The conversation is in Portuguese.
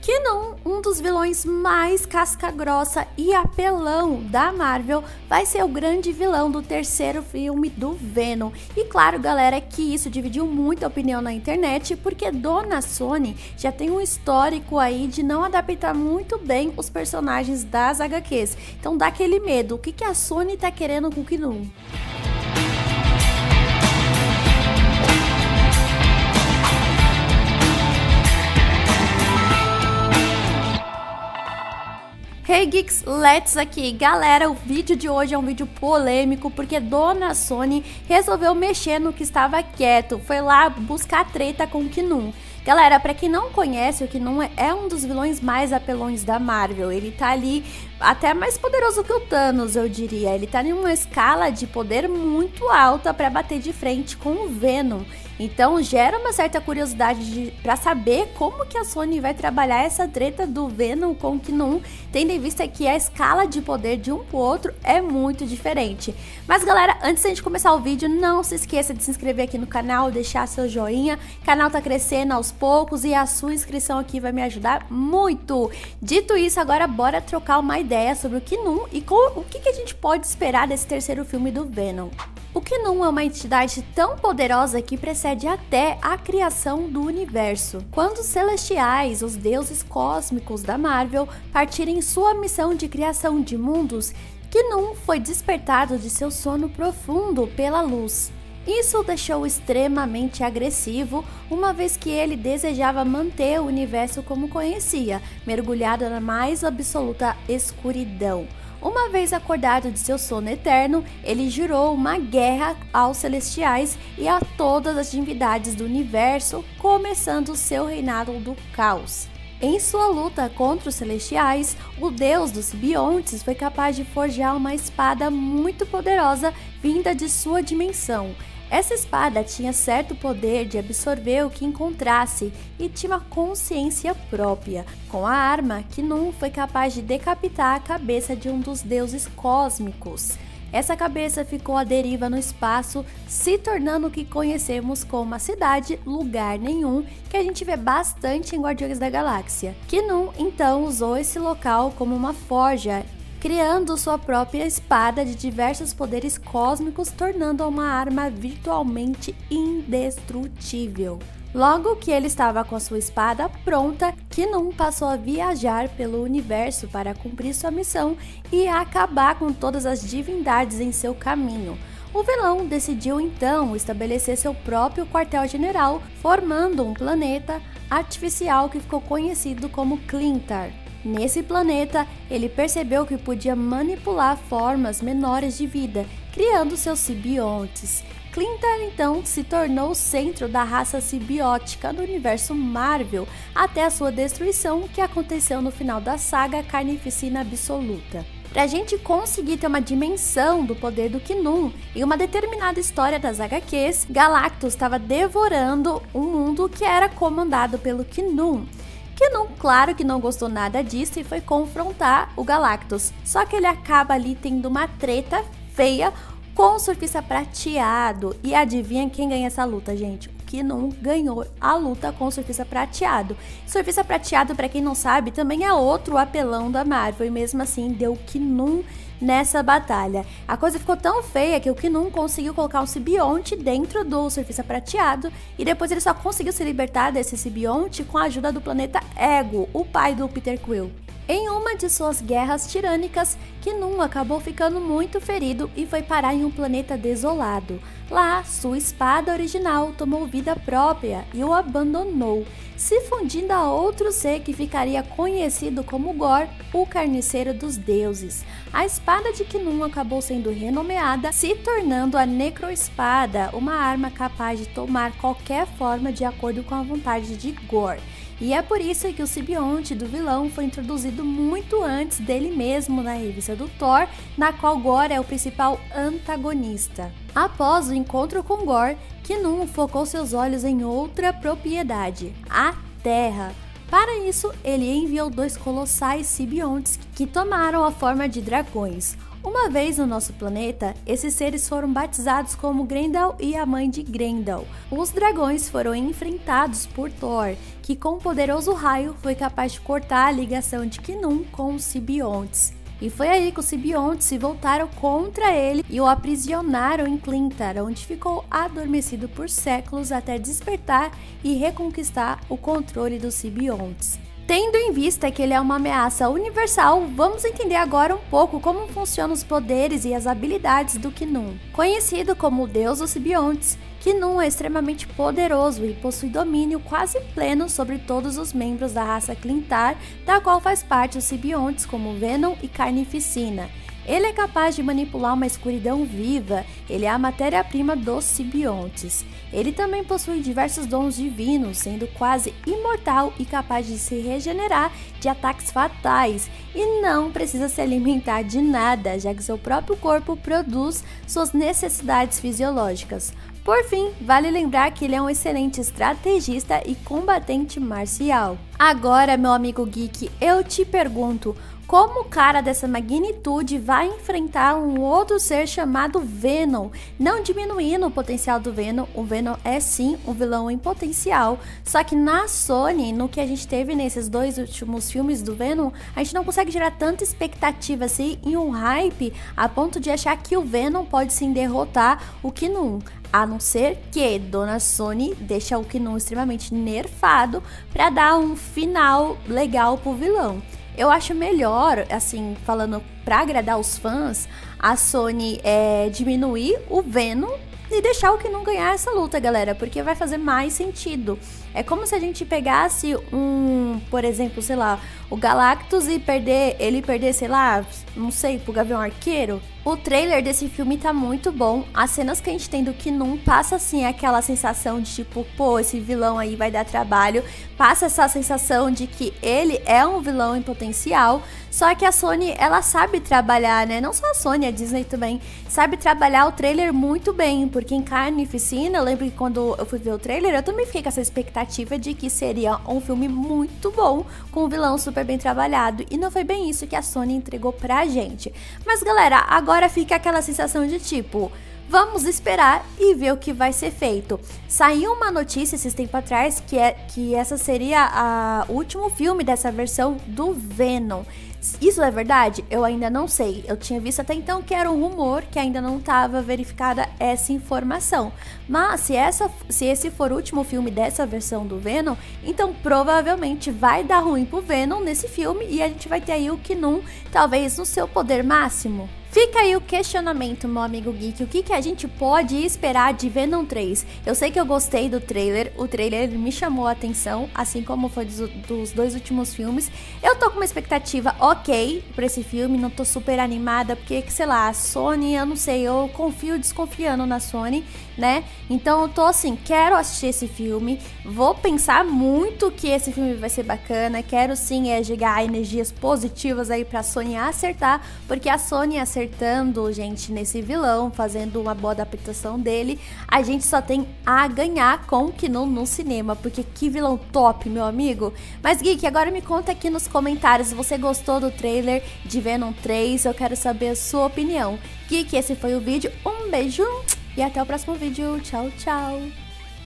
Venom, um dos vilões mais casca-grossa e apelão da Marvel, vai ser o grande vilão do terceiro filme do Venom. E claro, galera, que isso dividiu muita opinião na internet, porque dona Sony já tem um histórico aí de não adaptar muito bem os personagens das HQs. Então dá aquele medo, o que a Sony tá querendo com o Venom? Hey Geeks, let's aqui! Galera, o vídeo de hoje é um vídeo polêmico porque dona Sony resolveu mexer no que estava quieto, foi lá buscar treta com o Venom. Galera, pra quem não conhece, o Venom é um dos vilões mais apelões da Marvel. Ele tá ali até mais poderoso que o Thanos, eu diria. Ele tá em uma escala de poder muito alta pra bater de frente com o Venom. Então gera uma certa curiosidade pra saber como que a Sony vai trabalhar essa treta do Venom com o Venom, tendo em vista que a escala de poder de um pro outro é muito diferente. Mas galera, antes de começar o vídeo, não se esqueça de se inscrever aqui no canal, deixar seu joinha. O canal tá crescendo aos poucos e a sua inscrição aqui vai me ajudar muito. Dito isso, agora bora trocar uma ideia sobre o Venom e o que a gente pode esperar desse terceiro filme do Venom. O Venom é uma entidade tão poderosa que precede até a criação do universo. Quando os Celestiais, os deuses cósmicos da Marvel, partirem em sua missão de criação de mundos, Venom foi despertado de seu sono profundo pela luz. Isso o deixou extremamente agressivo, uma vez que ele desejava manter o universo como conhecia, mergulhado na mais absoluta escuridão. Uma vez acordado de seu sono eterno, ele jurou uma guerra aos Celestiais e a todas as divindades do universo, começando seu reinado do caos. Em sua luta contra os Celestiais, o deus dos simbiontes foi capaz de forjar uma espada muito poderosa vinda de sua dimensão. Essa espada tinha certo poder de absorver o que encontrasse e tinha uma consciência própria. Com a arma, Venom foi capaz de decapitar a cabeça de um dos deuses cósmicos. Essa cabeça ficou à deriva no espaço, se tornando o que conhecemos como a cidade Lugar Nenhum, que a gente vê bastante em Guardiões da Galáxia. Venom então usou esse local como uma forja, criando sua própria espada de diversos poderes cósmicos, tornando-a uma arma virtualmente indestrutível. Logo que ele estava com a sua espada pronta, Venom passou a viajar pelo universo para cumprir sua missão e acabar com todas as divindades em seu caminho. O vilão decidiu então estabelecer seu próprio quartel-general, formando um planeta artificial que ficou conhecido como Klyntar. Nesse planeta, ele percebeu que podia manipular formas menores de vida, criando seus simbiontes. Klyntar então se tornou o centro da raça simbiótica do universo Marvel, até a sua destruição, que aconteceu no final da saga Carnificina Absoluta. Pra gente conseguir ter uma dimensão do poder do Venom, em uma determinada história das HQs, Galactus estava devorando um mundo que era comandado pelo Venom. Venom, claro que não gostou nada disso e foi confrontar o Galactus, só que ele acaba ali tendo uma treta feia com o Surfista Prateado. E adivinha quem ganha essa luta, gente? O Venom ganhou a luta com o Surfista Prateado. Surfista Prateado, pra quem não sabe, também é outro apelão da Marvel e mesmo assim deu Venom nessa batalha. A coisa ficou tão feia que o Venom conseguiu colocar um simbionte dentro do Surfista Prateado e depois ele só conseguiu se libertar desse simbionte com a ajuda do planeta Ego, o pai do Peter Quill. Em uma de suas guerras tirânicas, Venom acabou ficando muito ferido e foi parar em um planeta desolado. Lá, sua espada original tomou vida própria e o abandonou, se fundindo a outro ser que ficaria conhecido como Gorr, o Carniceiro dos Deuses. A espada de Venom acabou sendo renomeada, se tornando a Necroespada, uma arma capaz de tomar qualquer forma de acordo com a vontade de Gorr. E é por isso que o simbionte do vilão foi introduzido muito antes dele mesmo na revista do Thor, na qual Gorr é o principal antagonista. Após o encontro com Gorr, Venom focou seus olhos em outra propriedade, a Terra. Para isso, ele enviou dois colossais simbiontes que tomaram a forma de dragões. Uma vez no nosso planeta, esses seres foram batizados como Grendel e a mãe de Grendel. Os dragões foram enfrentados por Thor, que com um poderoso raio foi capaz de cortar a ligação de K'Num com os simbiontes. E foi aí que os simbiontes se voltaram contra ele e o aprisionaram em Clintar, onde ficou adormecido por séculos até despertar e reconquistar o controle dos simbiontes. Tendo em vista que ele é uma ameaça universal, vamos entender agora um pouco como funcionam os poderes e as habilidades do K'Num. Conhecido como o deus dos simbiontes, K'Num é extremamente poderoso e possui domínio quase pleno sobre todos os membros da raça Clintar, da qual faz parte os simbiontes como Venom e Carnificina. Ele é capaz de manipular uma escuridão viva, ele é a matéria-prima dos simbiontes. Ele também possui diversos dons divinos, sendo quase imortal e capaz de se regenerar de ataques fatais, e não precisa se alimentar de nada, já que seu próprio corpo produz suas necessidades fisiológicas. Por fim, vale lembrar que ele é um excelente estrategista e combatente marcial. Agora, meu amigo geek, eu te pergunto, como o cara dessa magnitude vai enfrentar um outro ser chamado Venom? Não diminuindo o potencial do Venom, o Venom é sim um vilão em potencial, só que na Sony, no que a gente teve nesses 2 últimos filmes do Venom, a gente não consegue gerar tanta expectativa assim e um hype a ponto de achar que o Venom pode sim derrotar o K'Num. A não ser que Dona Sony deixa o K'Num extremamente nerfado para dar um final legal pro vilão. Eu acho melhor, assim, falando pra agradar os fãs, a Sony diminuir o Venom e deixar o K'Num ganhar essa luta, galera, porque vai fazer mais sentido. É como se a gente pegasse por exemplo, sei lá, o Galactus e ele perder, sei lá, não sei, pro Gavião Arqueiro. O trailer desse filme tá muito bom. As cenas que a gente tem do K'Num passa assim aquela sensação de tipo, pô, esse vilão aí vai dar trabalho. Passa essa sensação de que ele é um vilão em potencial. Só que a Sony, ela sabe trabalhar, né? Não só a Sony, a Disney também sabe trabalhar o trailer muito bem. Porque em Carnificina, eu lembro que quando eu fui ver o trailer, eu também fiquei com essa expectativa de que seria um filme muito bom, com um vilão super bem trabalhado. E não foi bem isso que a Sony entregou pra gente. Mas galera, agora fica aquela sensação de tipo, vamos esperar e ver o que vai ser feito. Saiu uma notícia esses tempos atrás que essa seria o último filme dessa versão do Venom. Isso é verdade? Eu ainda não sei. Eu tinha visto até então que era um rumor, que ainda não estava verificada essa informação. Mas se esse for o último filme dessa versão do Venom, então provavelmente vai dar ruim pro Venom nesse filme e a gente vai ter aí o K'Num talvez no seu poder máximo. Fica aí o questionamento, meu amigo geek, o que a gente pode esperar de Venom 3? Eu sei que eu gostei do trailer, o trailer me chamou a atenção, assim como foi dos 2 últimos filmes. Eu tô com uma expectativa ok pra esse filme, não tô super animada, porque, sei lá, a Sony, eu não sei, eu confio desconfiando na Sony, né? Então eu tô assim, quero assistir esse filme, vou pensar muito que esse filme vai ser bacana, quero sim jogar energias positivas aí pra Sony acertar, porque a Sony acertando, gente, nesse vilão, fazendo uma boa adaptação dele, a gente só tem a ganhar com o K'Num no cinema, porque que vilão top, meu amigo. Mas geek, agora me conta aqui nos comentários se você gostou do trailer de Venom 3, eu quero saber a sua opinião. Geek, esse foi o vídeo, um beijo e até o próximo vídeo, tchau, tchau!